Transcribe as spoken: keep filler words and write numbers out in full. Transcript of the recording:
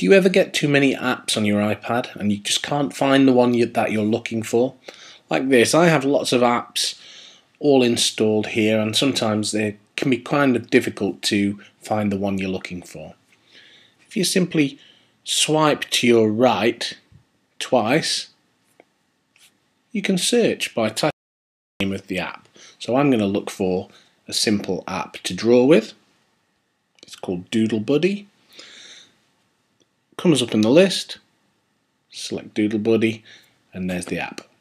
Do you ever get too many apps on your iPad and you just can't find the one you, that you're looking for? Like this, I have lots of apps all installed here, and sometimes they can be kind of difficult to find the one you're looking for. If you simply swipe to your right twice, you can search by typing the name of the app. So I'm going to look for a simple app to draw with. It's called Doodle Buddy. Comes up in the list, select Doodle Buddy, and there's the app.